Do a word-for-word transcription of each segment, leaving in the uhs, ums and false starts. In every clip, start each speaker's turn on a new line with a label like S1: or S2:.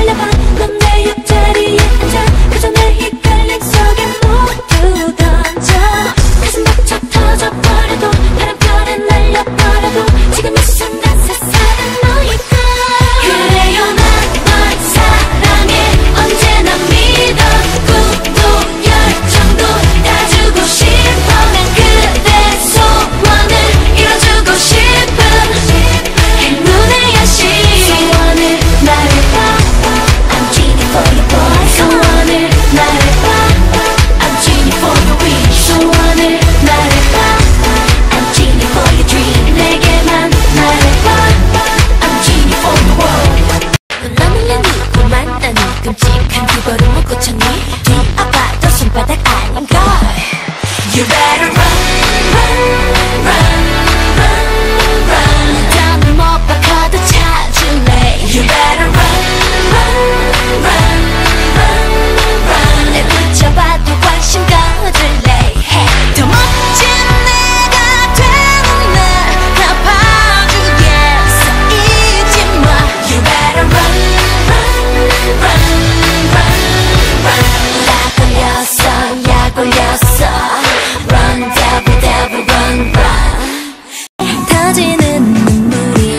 S1: 달려봐. 넌 내 옆자리에 앉아. 그저 내 헷갈림 속에 모두 던져. 가슴 벅차 터져버려도 다른 별에 날려버려도 지금 이 순간 세상은 너일까. 그래요 난 널 사랑해. 언제나 믿어. 꿈도 열정도 다 주고 싶어. 난 그대 소원을 이뤄주고 싶은 행운의 여신. 소원을 말해봐. I'm genie for you boy. 소원을 말해봐. I'm genie for your wish. 소원을 말해봐. I'm genie for your dream. 내게만 말해봐. I'm genie for your world. 넌 너무나 누구만 나는 끔찍한 두 걸음을 꽂혔니. 뒤아파도 손바닥 아닌걸. You better run, run, run, run, run. 땀을 못 박아도 찾을래. You better run, run, run, run, run. 내 붙잡아도 관심 가질래. Hey. 더 멋진 내가 되는 날 갚아주겠어. 잊지 마. You better run, run, run, run, run. 나 걸렸어, 약 올렸어. Run, devil, devil, run, run. 터지는 눈물이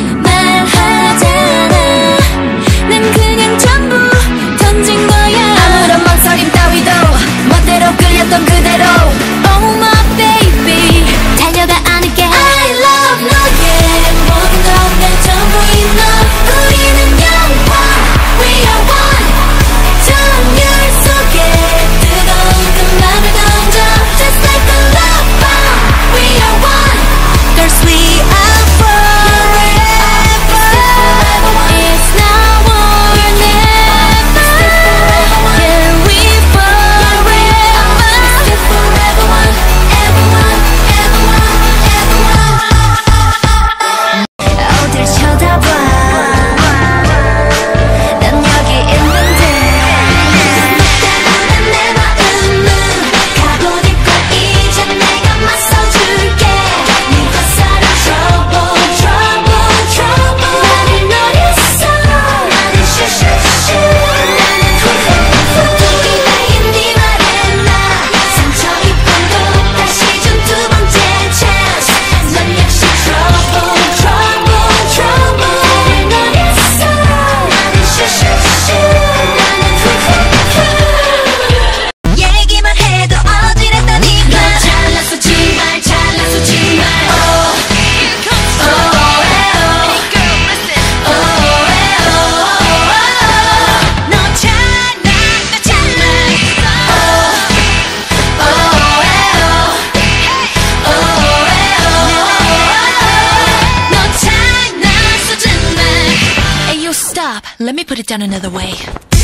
S1: 말하잖아. 난 그냥 전부 던진 거야. 아무런 망설임 따위도 멋대로 끌렸던 그대로. Oh my baby 달려가 안을게. I love 너의 모든 건 내 전부인 너. 우리는 영원 We are one. 정열 속에 뜨거운 그 맘을 던져. Just like a love bomb. We are one. Girls we are forever. It's now or never. Yeah we forever. Forever one. Everyone, everyone, everyone. 어딜 쳐다봐. 난 여기 있는데. 너 때문에 내 마음은 가고 있고 이제 내가 맞서줄게. 네 화살은 trouble, trouble, trouble. 나를 노렸어. 나는 슈슈슈. 나는 후후후. 이 나인 네 말에 나 상처 입고도 다시 준 두 번째 chance. 넌 역시 trouble, trouble, trouble. 나를 노렸어. 나는 슈슈슈. 나는 후후후. 얘기만 해도 어지럽다니까. 넌 잘났어 정말 잘났어 정말. Oh, oh, oh, oh, oh, oh. 너 잘났다 정말. Oh, oh, oh, oh. 너 잘났어 정말. Hey you stop. Let me put it down another way.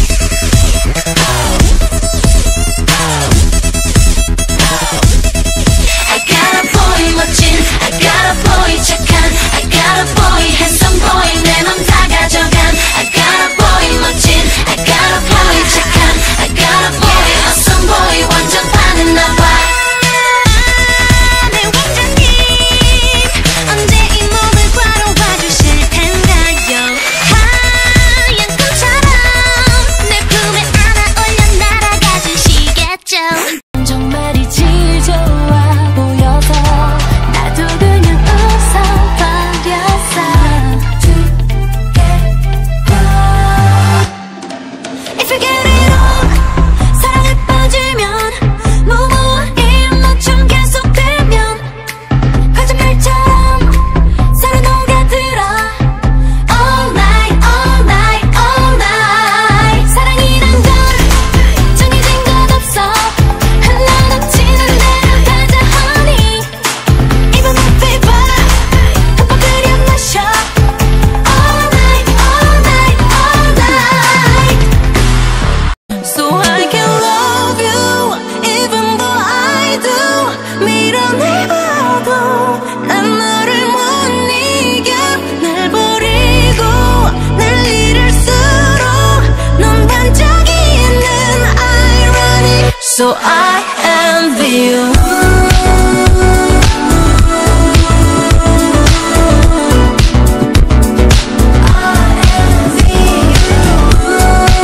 S1: I got a boy 멋진, I got a boy 착한, I got a boy handsome boy 내 맘 다 가져간. I got a boy 멋진, I got a boy 착한, I got a boy awesome boy 완전 반했나봐. 내 왕자님 언제 이 몸을 바로 봐주실 텐가요. 하얀 꿈처럼 내 품에 안아 올려 날아가 주시겠죠. 정말이지 좋아 보여서 나도 그냥 웃어버렸어. If you get it on 사랑에 빠지면 무모한 일만큼 계속되면 거짓말처럼 서로 녹아들어. All night, all night, all night. 사랑이란 건 정해진 것 없어. 흘러넘치는 대로 가자 honey. Even my fever 흠뻑 들여 마셔. All night, all night, all night. So I can love you even though I do. 밀어내봐도 난 너를 못 이겨. 날 버리고 날 잃을수록 넌 반짝이 있는 irony. So I envy you. I envy you.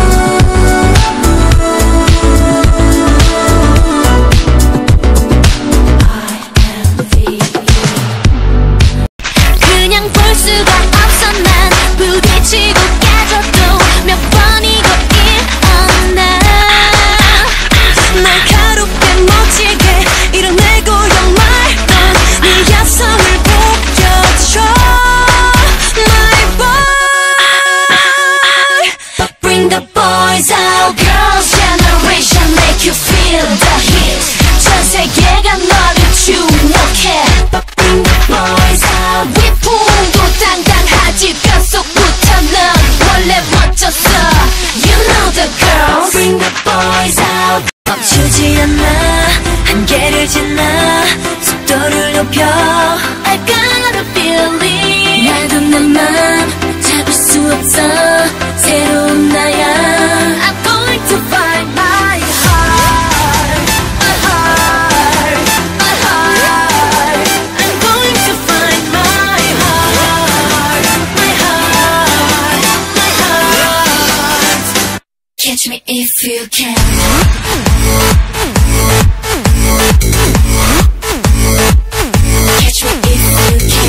S1: Catch me if you can. Catch me if you can.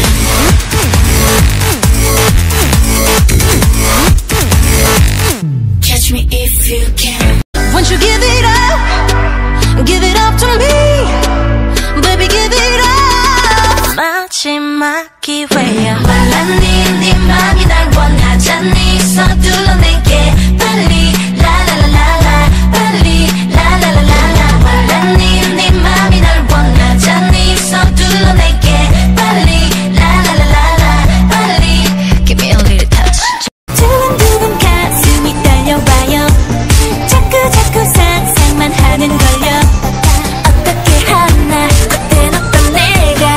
S1: Catch me if you can.
S2: Won't you give it up? Give it up to me. Baby, give it up. 마지막 기회야.
S1: 말랐니 네 맘이 날 원하잖니. 서둘러 내게 빨리 라라라라라 빨리 라라라라라. 말랐니 네 맘이 날 원하잖니. 서둘러 내게 빨리 라라라라라 빨리.
S2: Give me a little touch.
S1: 두근두근 가슴이 떨려와요. 자꾸 자꾸 상상만 하는 걸요. 어떻게 하나 그땐 어떤 내가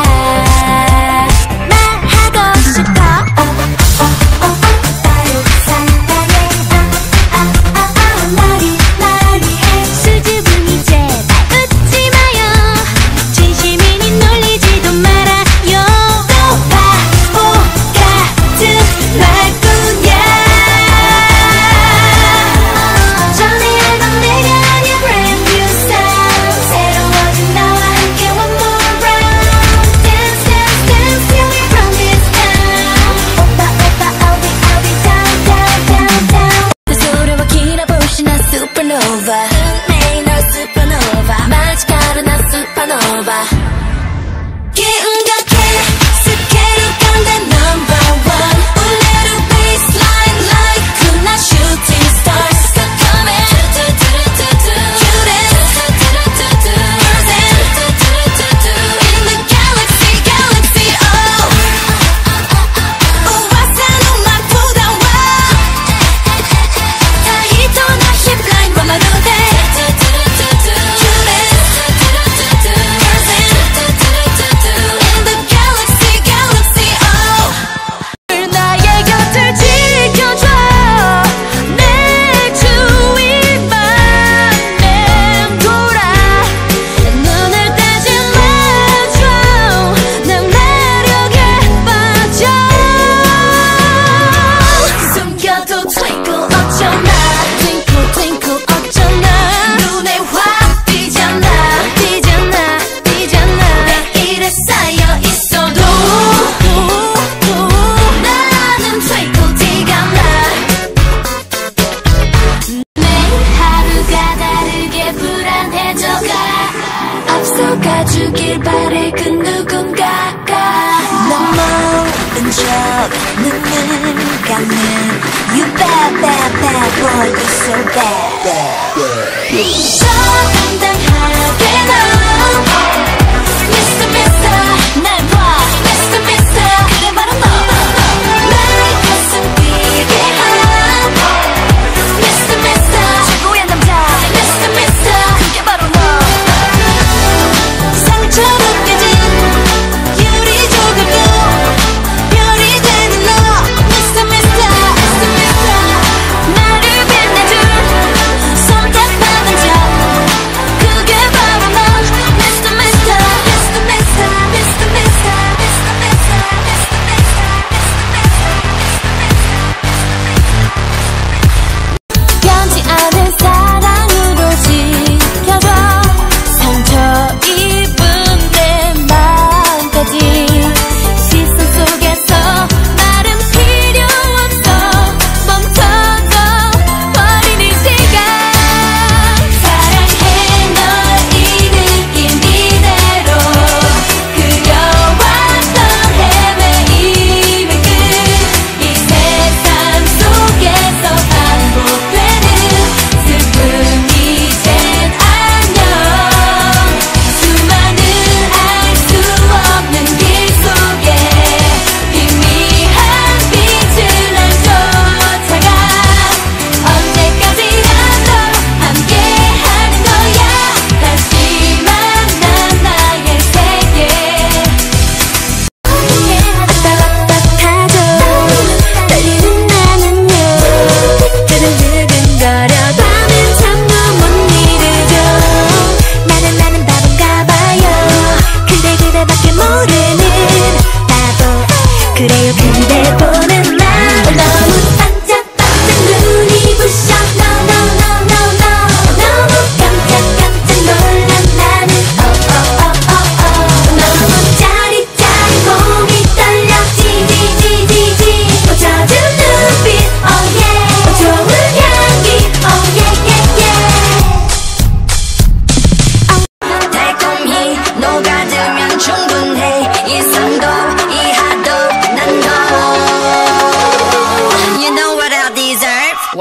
S1: 말하고 싶어. 말이 말이 해. 수줍음이 제발 웃지 마요. 진심이니 놀리지도 말아요. 또 바보 같은 말뿐이야. 전에 알던 내가 아니야. brand new sound. 새로워진 나와 함께 one more round. Dance dance dance till we run this town. 오빠 오빠 I'll be I'll be down down down down. 내 소리와 길어보시 나 supernova. 매일 너 supernova. 마치카로 나 supernova. 기운 좋게 스케일 간다 number one. 울려도 baseline like 그날 shooting stars. So come in. Cutest person in the galaxy, galaxy. Oh, 우아한 음악보다 와. 다 히터나 hip line 와마도 돼. 나의 곁을 지켜줘. 내 주위만 맴돌아. 눈을 떼지 마줘. 내 매력에 빠져. 숨겨도 twinkle 어쩌나. Twinkle twinkle 어쩌나. 눈에 확 띄잖아. 띄잖아 띄잖아. 내일에 쌓여 있어도 나는 twinkle 티가 나. 매일 하루가 다르게 불안해져가. 앞서가주길 바래 그 누군가가. 넌 모른 척 눈을 감는 You bad bad bad boy you so bad. 저 당당하게 너 Mister Mister 날 봐 Mister Mister 그래 바로 너. 나의 가슴 뛰게 한 Mister Mister 최고의 남자 Mister Mister 그게 바로 너. 상처 느껴진 유리 조각도 별이 되는 너 Mister Mister Mister Mister 나를 빛내줄 손 딱 받은 적 그게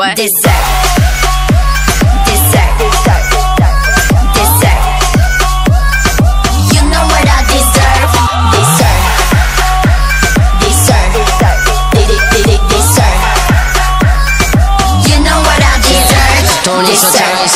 S2: what? Dessert. Dessert. Dessert. You know what I deserve. Dessert. Dessert. Dessert. Dessert. You know what I deserve. Dessert.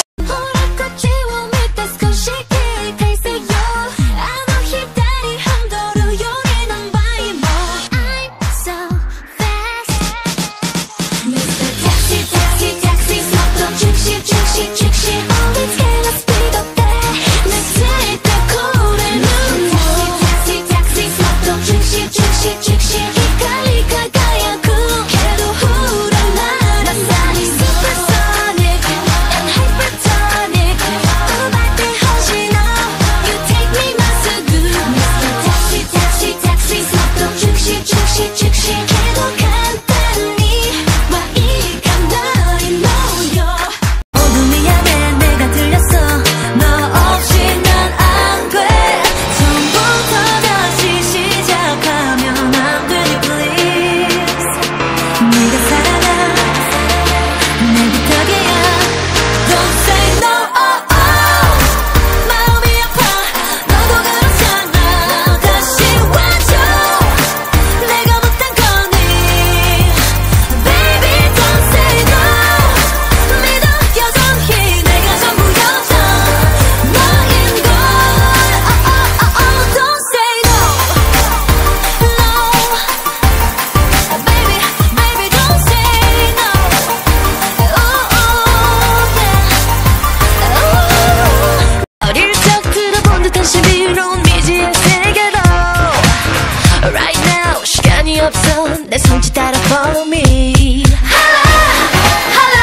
S2: 내 손짓 따라 follow me. 할라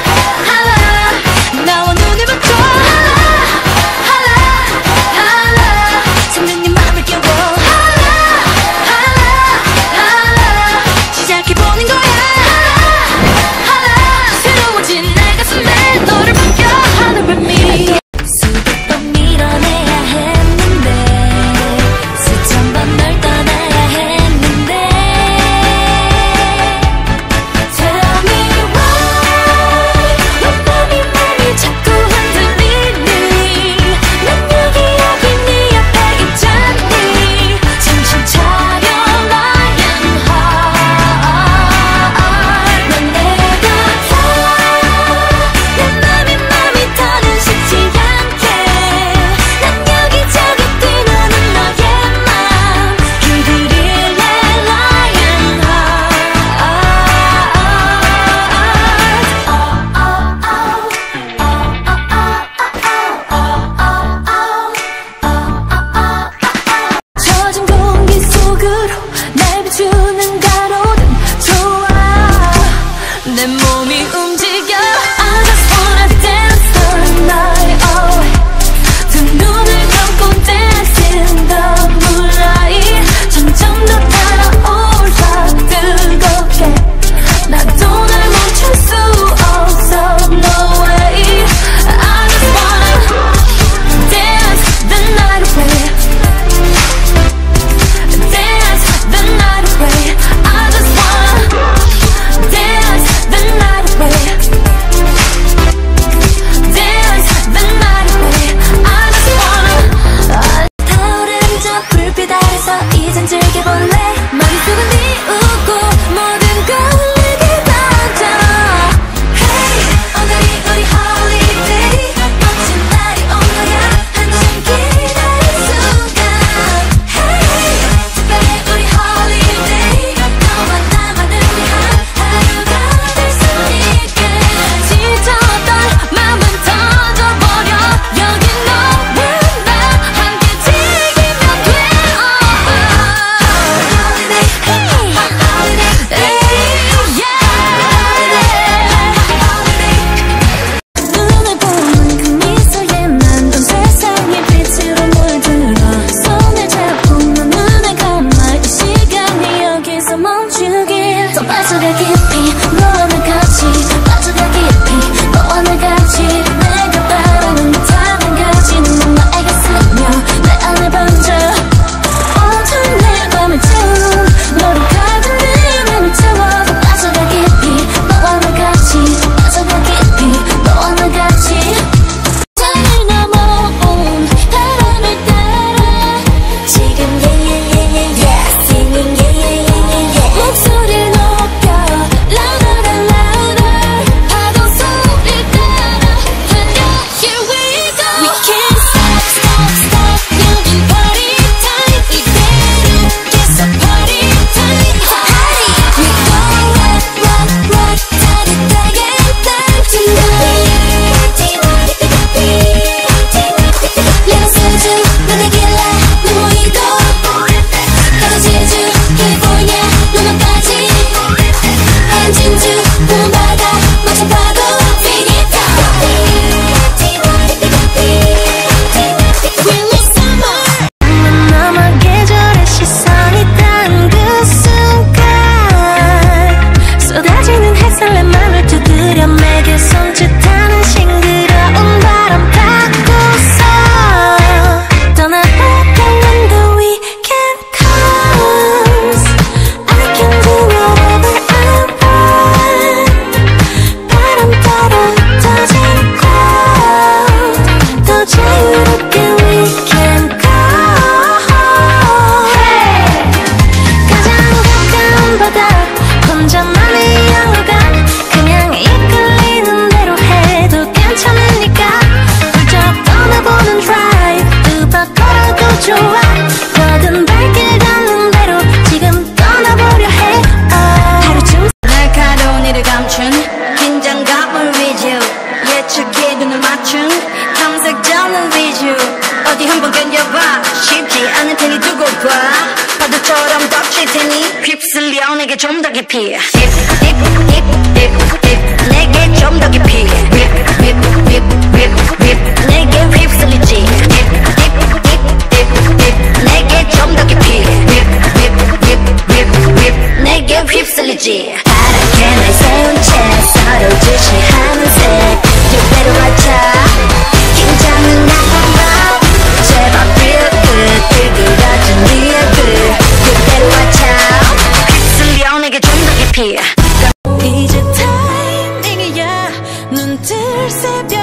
S2: 할라 나와 눈을 맞춰. 할라 할라 찾는 네 맘을 깨워. 할라 할라 할라 시작해보는 거야. 할라 새로워진 내 가슴에 너를 맡겨. 하늘 with me. 수백 번 밀어내야 했는데 수천 번 널 떠나야 했는데 내 몸이 움직여. I just wanna dance the night away. 두 눈을 감고 dance in the moonlight. 점점 더 달아올라 뜨겁게. 나도 날 멈출 수 없어. No way. I just wanna dance the night away. Dance the night away. I just wanna dance the night away. Dance the night away. I just wanna. 타오른 저 불빛 아래서 이젠 즐겨볼래. 머릿속은 비우고 모든 걸 내게 던져. Hey 오늘이 우리 holiday. 멋진 날이 온 거야. 한참 기다린 순간. Hey 특별해 우리 holiday. 너와 나만을 위한 하루가 될 수 있게. 지쳤던 맘은 던져버려. 여긴 너와 나 함께 즐기면 돼. Holiday, hey, holiday, yeah. 눈을 보는 그 미소에 난 전 세상의 빛으로 물들어. 손을 잡고 너 눈을 감아. 이 시간이 여기서 멈추길. 더 빠져가 깊이 너와 나 같이. 빠져가 깊이 너와 나 같이. 내가 바라는 단 한 가지는 나에게 스며 내 안에 번져. 온통 내 맘을 채운 너를 가둔 내 맘을 채워. 더 빠져가 깊이 너와 나 같이. 맘에 이어가 그냥 이끌리는 대로 해도 괜찮으니까 훌쩍 떠나보는 drive 뚜벅 걸어도 좋아 뭐든 발길 닿는 대로 지금 떠나보려 해 oh. 하루 중
S3: 날카로운 이를 감춘 긴장감을 위주 예측해 눈을 맞춘 탐색자는 위주 어디 한번 견뎌봐 쉽지 않을 테니 두고 봐 파도처럼 덮칠 테니 휩쓸려 내게 좀 더 깊이 Dip, dip, dip, dip, dip 내게 좀 더 깊이 Whip, whip, whip, whip, whip 내게 휩쓸리지 Dip, dip, dip, dip, dip 내게 좀 더 깊이 Whip, whip, whip, whip, whip 내게 휩쓸리지
S2: 파랗게 날 세운 채 서로 주시하는 새 그대로 와자 긴장은 나빠봐 제발 real good 일그러진 real good 그대로 와자
S3: 휩쓸려 내게 좀 더 깊이
S2: 이제 타이밍이야 눈 뜰 새벽